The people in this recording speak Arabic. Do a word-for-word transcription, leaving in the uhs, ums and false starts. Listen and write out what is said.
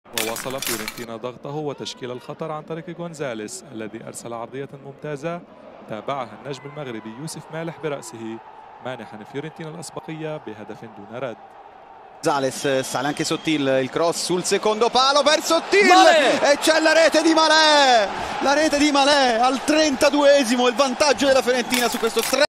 وواصل فيورنتينا ضغطه وتشكيل الخطر عن طريق غونزاليس الذي أرسل عرضية ممتازة تابعها النجم المغربي يوسف مالح برأسه مانحا فيورنتينا الأسبقية بهدف دون رد. Gonzalez sale anche Sottil, il cross sul secondo palo per Sottil e c'è la rete di Malè, la rete di Malè al trentaduesimo, il vantaggio della Fiorentina su questo tre